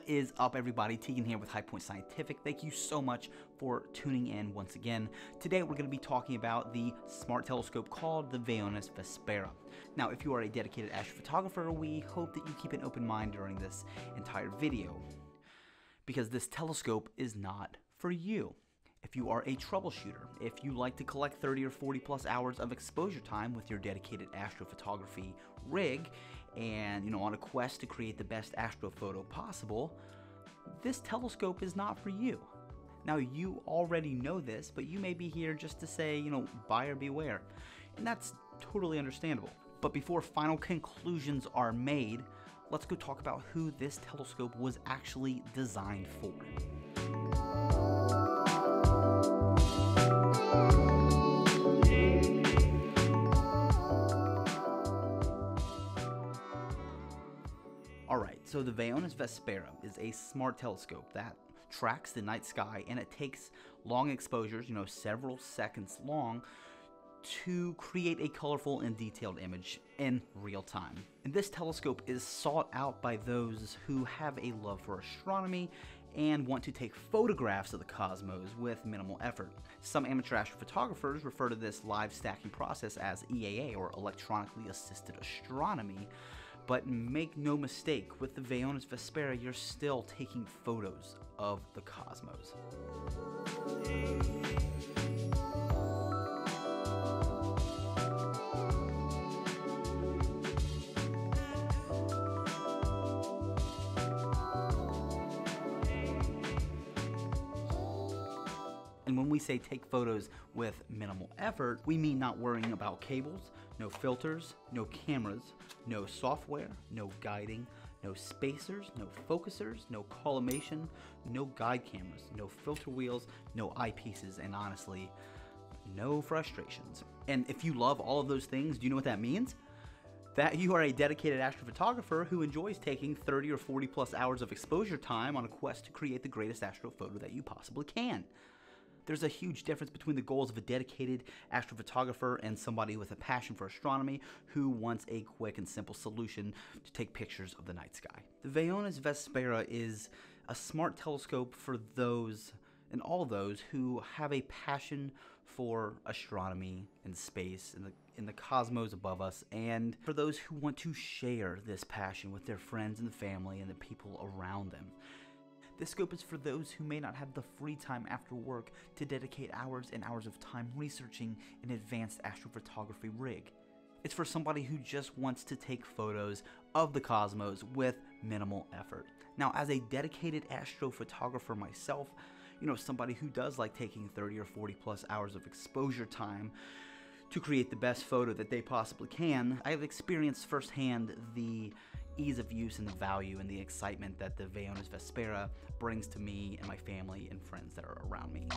What is up, everybody? Teagan here with High Point Scientific. Thank you so much for tuning in once again. Today we're going to be talking about the smart telescope called the Vaonis Vespera. Now, if you are a dedicated astrophotographer, we hope that you keep an open mind during this entire video, because this telescope is not for you. If you are a troubleshooter, if you like to collect 30 or 40 plus hours of exposure time with your dedicated astrophotography rig, and on a quest to create the best astrophoto possible, this telescope is not for you. Now, you already know this, but you may be here just to say, buyer beware, and that's totally understandable. But before final conclusions are made, let's go talk about who this telescope was actually designed for. Alright, so the Vaonis Vespera is a smart telescope that tracks the night sky, and it takes long exposures, several seconds long, to create a colorful and detailed image in real time. And this telescope is sought out by those who have a love for astronomy and want to take photographs of the cosmos with minimal effort. Some amateur astrophotographers refer to this live stacking process as EAA, or electronically assisted astronomy. But make no mistake, with the Vaonis Vespera, you're still taking photos of the cosmos. And when we say take photos with minimal effort, we mean not worrying about cables, no filters, no cameras, no software, no guiding, no spacers, no focusers, no collimation, no guide cameras, no filter wheels, no eyepieces, and honestly, no frustrations. And if you love all of those things, do you know what that means? That you are a dedicated astrophotographer who enjoys taking 30 or 40 plus hours of exposure time on a quest to create the greatest astrophoto that you possibly can. There's a huge difference between the goals of a dedicated astrophotographer and somebody with a passion for astronomy who wants a quick and simple solution to take pictures of the night sky. The Vaonis Vespera is a smart telescope for those and all those who have a passion for astronomy and space and the cosmos above us, and for those who want to share this passion with their friends and the family and the people around them. This scope is for those who may not have the free time after work to dedicate hours and hours of time researching an advanced astrophotography rig. It's for somebody who just wants to take photos of the cosmos with minimal effort. Now, as a dedicated astrophotographer myself, somebody who does like taking 30 or 40 plus hours of exposure time to create the best photo that they possibly can, I have experienced firsthand the ease of use and the value and the excitement that the Vaonis Vespera brings to me and my family and friends that are around me.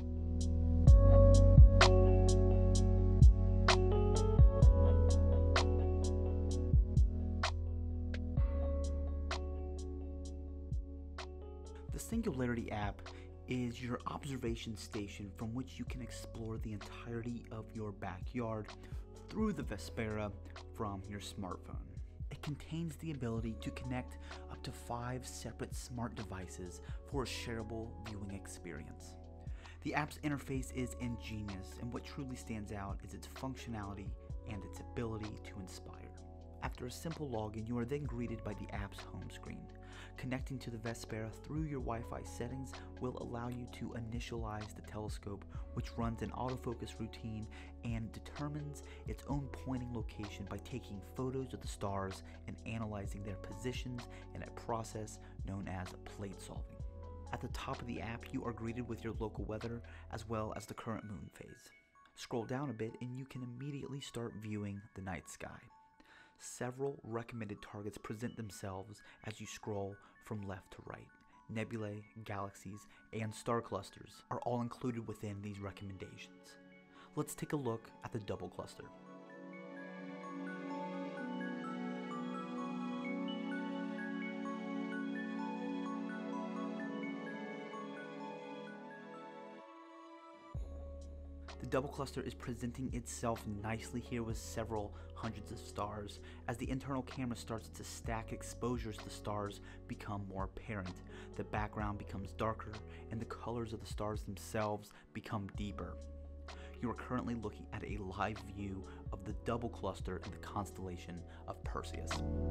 The Singularity app is your observation station from which you can explore the entirety of your backyard through the Vespera from your smartphone. It contains the ability to connect up to 5 separate smart devices for a shareable viewing experience. The app's interface is ingenious, and what truly stands out is its functionality and its ability to inspire. After a simple login, you are then greeted by the app's home screen. Connecting to the Vespera through your Wi-Fi settings will allow you to initialize the telescope, which runs an autofocus routine and determines its own pointing location by taking photos of the stars and analyzing their positions in a process known as plate solving. At the top of the app, you are greeted with your local weather as well as the current moon phase. Scroll down a bit and you can immediately start viewing the night sky. Several recommended targets present themselves as you scroll from left to right. Nebulae, galaxies, and star clusters are all included within these recommendations. Let's take a look at the double cluster. The double cluster is presenting itself nicely here with several hundreds of stars. As the internal camera starts to stack exposures, the stars become more apparent. The background becomes darker, and the colors of the stars themselves become deeper. You are currently looking at a live view of the double cluster in the constellation of Perseus.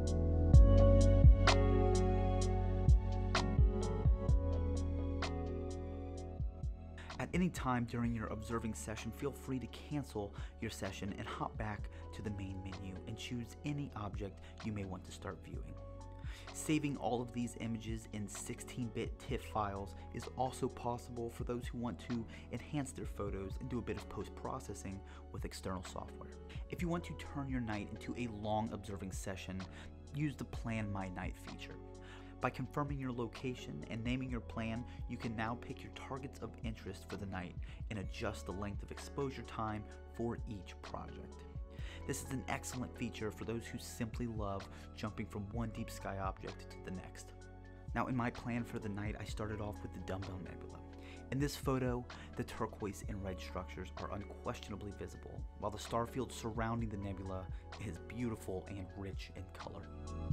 At any time during your observing session, feel free to cancel your session and hop back to the main menu and choose any object you may want to start viewing. Saving all of these images in 16-bit TIFF files is also possible for those who want to enhance their photos and do a bit of post-processing with external software. If you want to turn your night into a long observing session, use the Plan My Night feature. By confirming your location and naming your plan, you can now pick your targets of interest for the night and adjust the length of exposure time for each project. This is an excellent feature for those who simply love jumping from one deep sky object to the next. Now, in my plan for the night, I started off with the Dumbbell Nebula. In this photo, the turquoise and red structures are unquestionably visible, while the star field surrounding the nebula is beautiful and rich in color.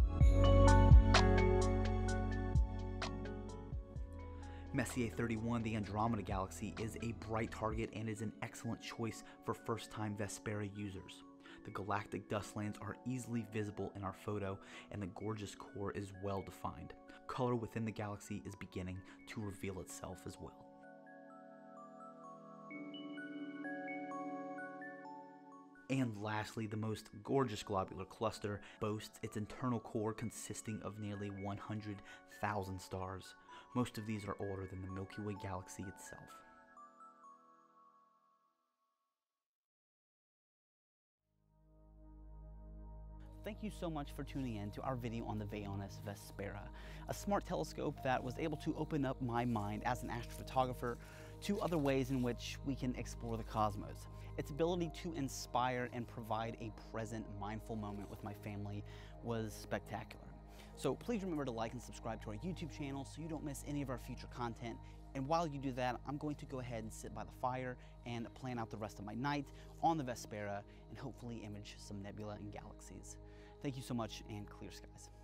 Messier 31, the Andromeda Galaxy, is a bright target and is an excellent choice for first-time Vespera users. The galactic dust lands are easily visible in our photo, and the gorgeous core is well defined. Color within the galaxy is beginning to reveal itself as well. And lastly, the most gorgeous globular cluster boasts its internal core consisting of nearly 100,000 stars. Most of these are older than the Milky Way galaxy itself. Thank you so much for tuning in to our video on the Vaonis Vespera, a smart telescope that was able to open up my mind as an astrophotographer to other ways in which we can explore the cosmos. Its ability to inspire and provide a present, mindful moment with my family was spectacular. So please remember to like and subscribe to our YouTube channel so you don't miss any of our future content. And while you do that, I'm going to go ahead and sit by the fire and plan out the rest of my night on the Vespera and hopefully image some nebula and galaxies. Thank you so much, and clear skies.